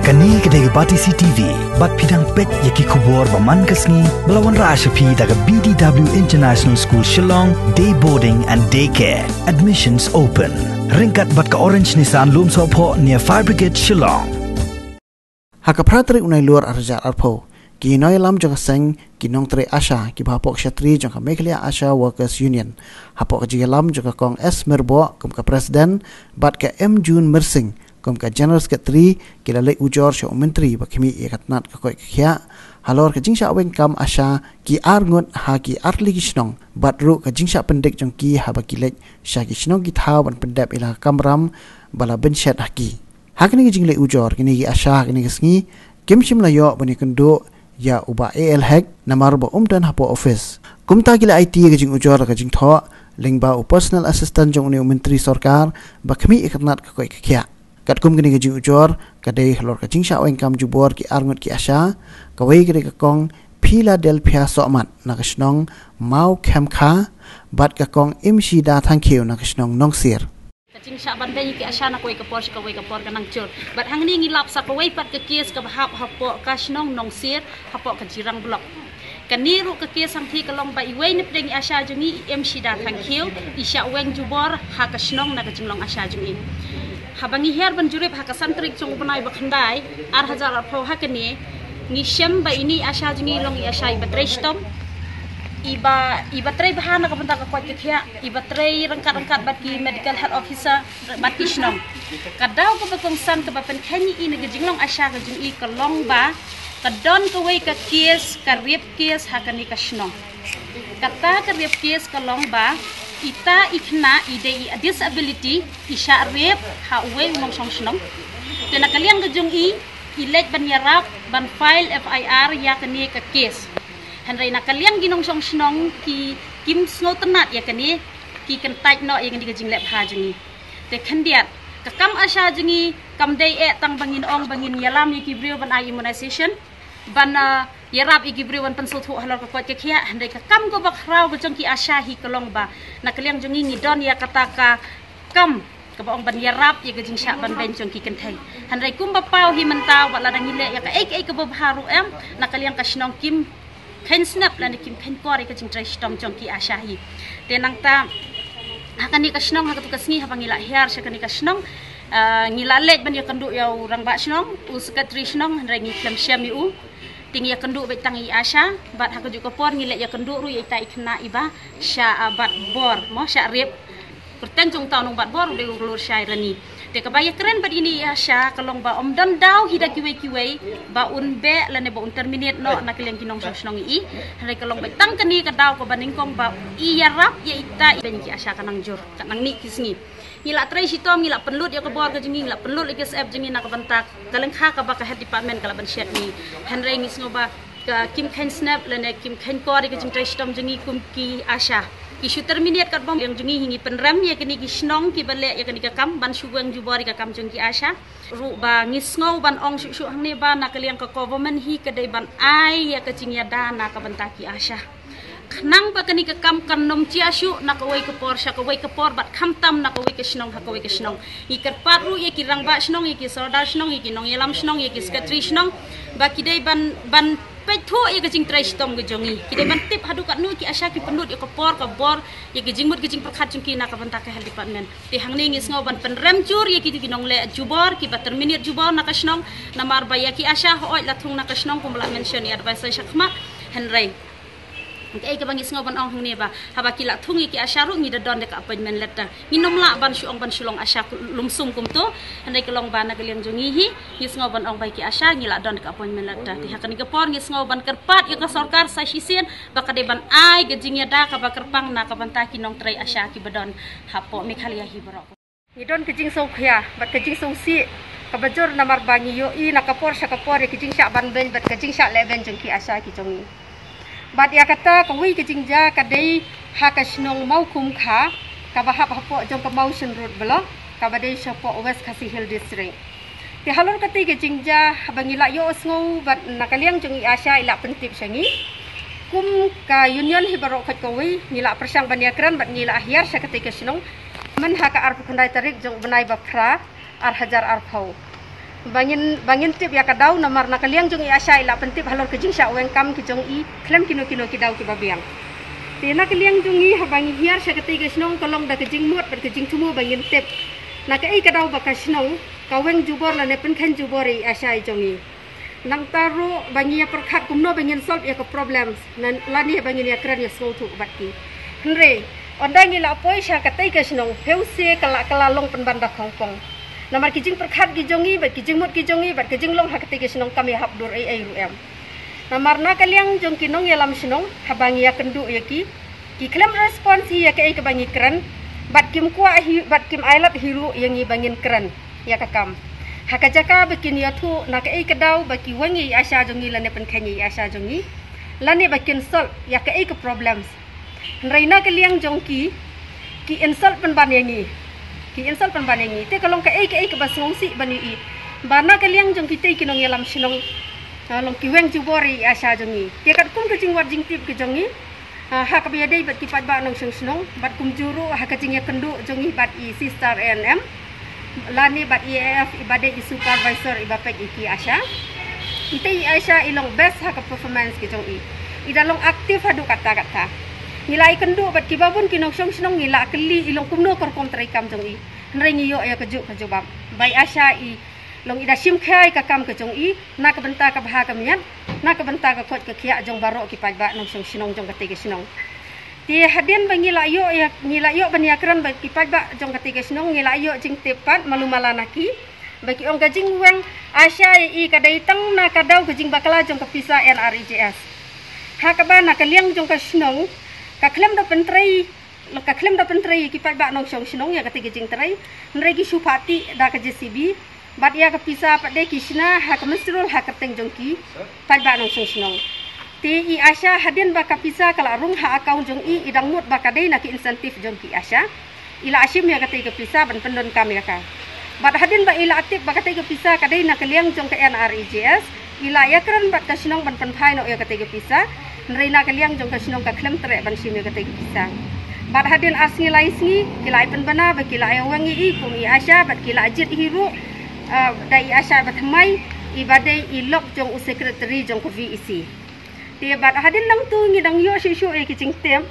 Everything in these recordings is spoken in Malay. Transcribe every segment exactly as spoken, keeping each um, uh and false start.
Kani kedai bati C T V, bat pidang pet yaki kubur baman kesni, belawan Asha daga B D W International School Shillong, day boarding and daycare. Admissions open. Ringkat bat ke Orange Nissan Lum Sopo near Fire Brigade Shillong. Haka pratri unai luar arja arpo. Ki noi lam jong seng ki nong tre Asha ki bapok Shatri jong Mekhlia Asha Workers Union. Hapok ji lam jong kong S Merbo kum ka Presiden bat ke M Jun Mersing kum ka General Secretary ki Leit Ujor Shah Myntri bakmi ikatnat ka koi khia halor ka jingsha Weng kam Asha ki ar Ngut ha ki arli kisnong bat ru ka jingsha pendek jong ki ha baki Leit Shah ki snong ki thaw ban pendap ila kamram bala benchet haki hakni ki jing Leit Ujor kini ki Asha kini kisngi kim shim la yo bani kendo ya uba A L hack namar ba umdan hapo office kumta kila I T ka jing Ujor ka jing tho lingba u personal assistant jong ni Myntri Sorkar bakmi ikatnat ka koi khia kat kum kini ke Ujor kadai halor ka jingsha Weng kam jubor ki arngut ki Asha kawai kini ka kong Philadelphia somat na kasnong mau kem kha bat ka kong imshi da thank you na kasnong nong sir jingsha bandai ki Asha na koi ka por ka koi ka por ka nang chur bat hang ni ngilap sa kawai pat ka kes ka hap hapo kasnong nong sir hapo ka jirang blok kaniru ka kes sang thi ka long ba iwai ni pring Asha jungi imshi da thank you isha Weng jubor ha kasnong na ka jinglong Asha jungi habangi her ban jurip haka santrik chung banai bakhandai ar hajar arpo hakani ngisem ba ini Asha jingi long i Asha ibatrei stom iba ibatrei bahana ka banta ka kwat kya ibatrei rangkat-rangkat bat ki medical health officer bat ki snom kadau ko bakong san ka bapen khani ina ga jinglong Asha ka jingi ka long ba ka don ka wei ka kes ka rep kes hakani ka snom kata ka rep kes ka long ba ita ikna ide i disability isha rep ha we mong song snong tena kaliang gejung i ilek ban yarap ban file F I R ya kani ka case hanrai na kaliang ginong song snong ki kim snow tenat ya kani ki kentai no yang di gejing lep ha jengi te khandiat ka kam Asha jengi kam dei e tang bangin ong bangin yalam ki brio ban ai immunization ban yarap igi briwan pensuthu halor ka kwat khia handai ka kam go bakrau bejong ki Asha hi kolong ba na kaliang jongi ngi don ya kata ka kam ka bong ban yarap ya gejing sha ban ben jong ki kenthai handai kum ba pau hi mentau ba ladang ile ya ka ek ek ka baharu em na kaliang ka snong kim khen snap la ni kim khen kori ka jing trai stom jong ki Asha hi tenang ta hakani ka snong ha ka tu ka sngi ha bangila hiar sha kani ka snong ngila lek ban ya kandu ya urang ba snong u secretary snong handai ngi klem syam u ting ya kendu bet tangi Asha bat hak juga por ngilek ya kendu ru ya tai kena iba Sha bat bor mo Sha rep perten jong tau nong bat bor de ulur Sha rani te ka baya keren bat ini Asha kalong ba om dan dau hida kiwe kiwe ba un be la ne ba un terminate no na keleng kinong snong i hare kalong bet tang kani ka dau ko baning kong ba i ya rap ya ita ben ki Asha kanang jur kanang ni kisngi ngila trai sitom ngila penlut ya ke bor ke jengi ngila penlut ke S F jengi nak bentak kaleng kha ka ba ka head department kala ban shet ni hanrei ngis ngoba ka kim khen snap lene kim khen kor ke jing trai sitom jengi kum ki Asha isu terminate kat bom yang jengi hingi penram ya kini ki snong ki bale ya kini ka kam ban suweng jubor ka kam jengi Asha ru ba ngis ngau ban ong su su hang ne ba na kaliang ka government hi ka dei ban ai ya ka jing ya dana ka bentak ki Asha nang pa kani ka kam kan nom chia shu na ka wei ka por sha ka wei ka por bat kham tam na ka wei ka snong ha ka wei ka snong i kat pat ru ye ki rang ba snong ye ki sordar snong ye ki nong yelam snong ye ki secretary snong ba ki dei ban ban pe thu ye ka jing trai stom ge jongi ki dei ban tip hadu kat nu ki Asha ki penut ye ka por ka bor ye ki jingmut ki jing perkhat jung ki na ka bantak ka health department ti hang ni ngis ngau ban penrem jur ye ki ki nong le jubor ki ba terminate jubor na ka snong na mar ba ye ki Asha hoi la thung na ka snong kum la mention ya advisor shakma henrei Kay ka bangis ngoban ong hang neba haba kila thungi ki Asha ru ngi da don de ka appointment letter minom la ban shu ong ban shulong Asha lumsum kum to handai kalong ban na kaliang jongi hi ngis ngoban ong bai ki Asha ngi la don de ka appointment letter ti hakani ka por ngis ngoban kerpat yo ka Sorkar sa sisien baka de ban ai gejing ya da ka ba kerpang na ka banta ki nong trai Asha ki badon hapo Mekhalia hi borok ni don kejing song khya bat kejing song si ka bajor na mar bangi yo i na ka por sha ka por kejing sha ban ben bat kejing sha le ben jong ki Asha ki jongi bat ya kata kawai ke jingja kadai haka snong mau kum kha ka ba hap hapo jong ka mountain road belo ka ba dei shapo West Khasi Hill district ti halor kati ke jingja bangila yo sngo bat nakaliang jong i Asha ila pentip sangi kum ka union hi baro khat kawai ngila persang bania kran bat ngila ahyar sa kati ke snong man haka ar khandai tarik jong banai ba phra ar hajar ar phau bangin bangin tip ya kadau namar nakaliang jong i Asha ila pentip halor ke jing Shah Weng kam ki jong i klem kino kino ki dau ki babiang te nakaliang jong i habangi hiar sya ketiga snong kolong da ke jing mut ber ke jing tumu bangin tip nak ai kadau bakasnong ka Weng jubor la ne pen khen jubor i Asha jong i nang taru bangi ya perkhat kumno bangin solve ya ke problems nan lani bangin ya kran ya so tu batki henre ondang ila poi sya ketiga snong heuse kala kala long pen banda Hongkong namar kijing perkhat gijongi bat kijing mut gijongi bat kijing long hakati kisnong kami habdur ai ai ruem namar na kaliang jong kinong yalam snong habangi ya kendu ya ki ki klem response ya ke ai ke bangi kran bat kim kwa hi bat kim ailat hiru yang i bangin kran ya kakam hakajaka bikin ya tu na ke ai kedau baki wengi Asha jongi lane pen khanyi Asha jongi lane bakin sol ya ke ai ke problems reina kaliang jong ki ki insult pen ban yangi ki insal pan banengi te kalong ka ai ka ai ka basong si bani i bana kaliang jong kita kinong yalam sinong long ki Weng jubori Asha jongi te kat kum ka jing war jing tip ki jongi ha ka biya dei bat ki pat ba nong sing sinong bat kum juru ha ka jing ya kendu jongi bat i sister N M lani bat I A F ibade i supervisor ibapek i ki Asha ite i Asha ilong best ha ka performance ki jongi i dalong aktif hadu kata kata nilai kendu bat kibabun kinong song sinong nila keli ilong kumno korkom traikam jong i nrei ngiyo ya keju kejubab bai Asha i long ida sim khai ka kam ke jong i na ka benta ka bha ka mian na ka benta ka khot ka khia jong baro ki pai ba nong song sinong jong kate ke sinong ti hadin ba ngila yo ya ngila yo ban ya kran ba ki pai ba jong kate ke sinong ngila yo jing tepat malumala ki bagi ong gajing Weng Asha i ka dai tang na ka dau gajing bakala jong ka pisa N R I J S ha ka ba na ka liang jong ka sinong ka klem da pentrai lo ka klem da pentrai ki pai ba nong song sinong ya katiga jing trai nrei ki supati da ka J C B bat ya ka pisa pa de kisna ha ka mesrul ha ka teng jong ki pai ba nong song sinong ti i Asha hadin ba ka pisa kala rung ha account jong i idang mut ba ka dei na ki insentif jong ki Asha ila asim ya katiga pisa ban pendon kam ya ka bat hadin ba ila aktif ba katiga pisa ka dei na kaliang jong ka N R I J S ila ya kran bat ka sinong ban pen phai no ya katiga pisa nreina kaliang jong ka sinong ka klem tre ban sim ka te pisang bat hadin asngi lai sngi kilai pen bana ba kilai Weng i kum i Asha bat kilai jit hiru dai Asha bat mai ibadai i lok jong u secretary jong ko V E C ti bat hadin nang tu ngi dang yo shu e ki jing tem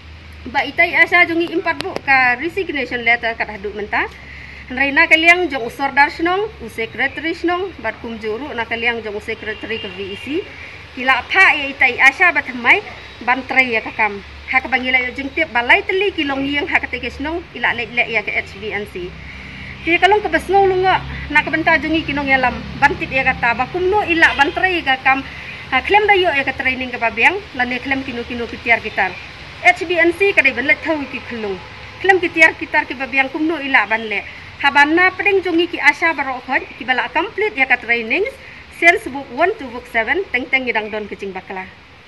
ba itai Asha jong i empat bu ka resignation letter ka hadu menta nreina kaliang jong usor dar snong u secretary snong bat kum juru na kaliang jong u secretary ka V E C kila pha e itai Asha batamai bantrai ya kakam ha ka bangila yo jing tip balai teli kilong yeng ha ka te kesnong ila le le ya ke H B N C ti kalong ka basngo lunga na ka banta jongi kinong yalam bantit ya kata ba kumno ila bantrai ka kam ha klem da yo ya ka training ka babiang lane klem kino kino kitiar kitar H B N C ka dei banlet thau ki khulung klem kitiar kitar ki babiang kumno ila banle ha banna pedeng jongi ki Asha baro khoj ki bala complete ya ka training Sales book one to book seven teng teng ngidang don kecing bakla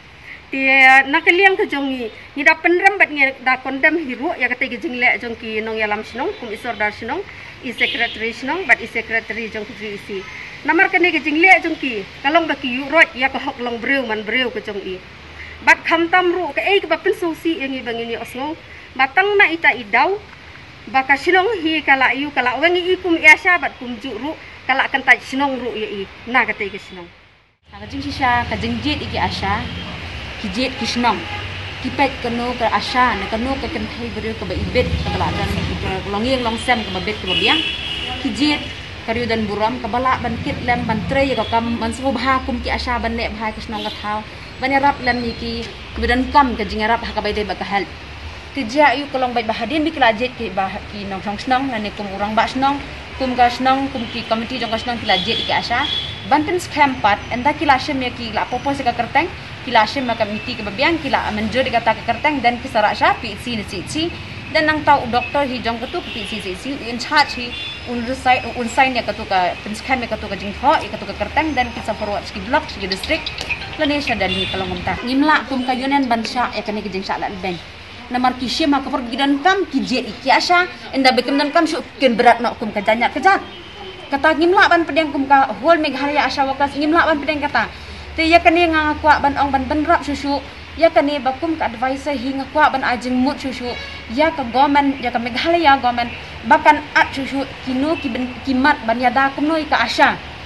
ti nakaliang ke jongi ngida penrem bat ngida kondem hiru ya kate gejing le jongki nong yalam sinong kum isor dar sinong i secretary sinong bat i secretary jong V E C namar kene gejing le jongki kalong baki yu rot ya ka hok long breu man breu ke jong i bat kham tam ru ke ai ke bapin sosi yang i bangini osngo batang na ita idau baka sinong hi kala yu kala Weng i kum Asha bat kum juru kala kan taj sinong ru ya i na kate ke sinong ka jing Shah ka jing jet iki Asha ki jet ki sinong ki pet keno ka Asha na keno ka kan thai beri ka ba ibet ka bala dan long yeng long sem ka ba bet ka ba biang ki jet karyu dan buram ka bala ban kit lem ban tre ka kam man su bha kum ki Asha ban le bha ka sinong ka thau ban rap lem ni ki kemudian kam ka jing rap ha ka bai de ba ka help ti ja yu kolong bai ba hadin bi kala jet ki ba ki nong song sinong na ni kum urang ba sinong kum ka senang kum ki komiti jong ka senang kila jet ki Asha banten scam pat enda kila shem ya ki la popo se ka kerteng kila shem ka komiti ke babiang kila menjur ka ta ka kerteng dan ki sara Asha P C ni ci dan nang tau doktor hi jong ka tu P C ci in charge hi un resai un sign ya ka tu ka pen scam ya ka tu ka jing tho ya ka tu ka kerteng dan ki sa forward ki block ki district lane sha dan ni kalong mta ngimla kum ka yunen ban sha ya ka ni ki jing sha la bank namar kisye maka pergi dan kam kijet iki Asha enda bekem dan kam syukin berat nak kum kajanya kejat kata ngimla ban pedeng kum ka hol Meghalaya Asha wakas ngimla ban pedeng kata te ya kani ngakwa ban ong ban benrap susu ya kani bakum ka advisor hi ngakwa ban ajing mut susu ya ka government ya ka Meghalaya government bahkan at susu kinu ki ben kimat ban yada kum noi ka Asha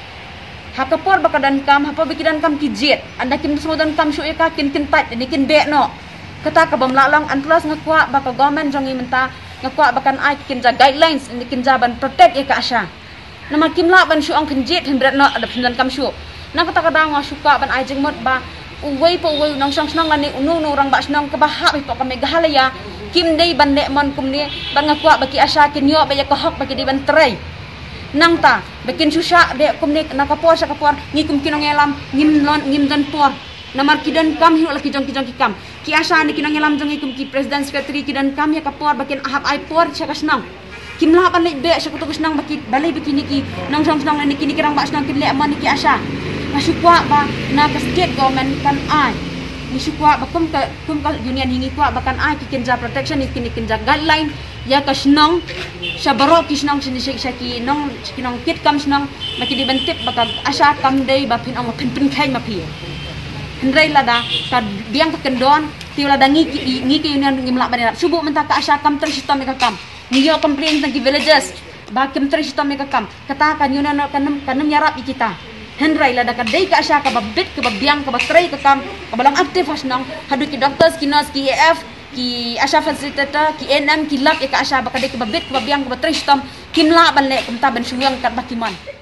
Hakapor bakadan kam, hapa bikidan kam kijet. Anda kim semudan kam syuk eka kin kin tat, ini kin bek no. Kata ka bamlalang antlas ngakwa baka government jongi menta ngakwa bakan ai kin ja guidelines ini kin ja ban protect eka Asha. Nama kim la ban syuk ang kin jet hindrat no ada pindan kam syuk. Nang kata kadang nga syuka ban ai jeng mot ba uwei po uwei nang sang snang lani unu nu orang ba snang kabahap ipo kami gahalaya. Kim dei ban nek mon kum ni ban ngakwa baki Asha kin yo ba ya kahok baki di ban tray. Nang ta bikin susah be kum ni nakapor sa kapor ngikum kinong elam ngim lon ngim dan por namar kidan kam hiu laki jong kijong kikam ki Asha ni kinong elam jong ikum ki president secretary kidan kam ya kapor bakin ahap ai por sa kasnang kim la ban le be sa kutu kasnang baki balai bikini ki nang sang sang ni kini kirang ba snang kin le man ki Asha masukwa ba na ka state government kan ai ni sukwa ba kum ka kum ka union hingi kwa bakan ai ki kinja protection ni kini kinja guideline ya kasnang sa baro kisnang sini sik ki nong kinong kit kam snang maki di bentip baka Asha kam dei ba pin ang pin pin khai ma pi hendrai lada ka biang ka kendon ti lada ngi ki ngi ki union ngi mlak banira subu menta ka Asha kam ter sistem ka kam ni yo complain tang ki villages ba kim ter sistem ka kam kata kan union kanam kanam nyarap kita hendrai lada ka dei ka Asha ka babit ka biang ka batrai ka kam ka balang aktif hasnang hadu ki doctors ki nurse ki A F ki Asha facilitator ki N M ki lab ya ka Asha baka dei ka babit ka biang ka batrai sistem kim la ban le kum ta ban suwang kat bakiman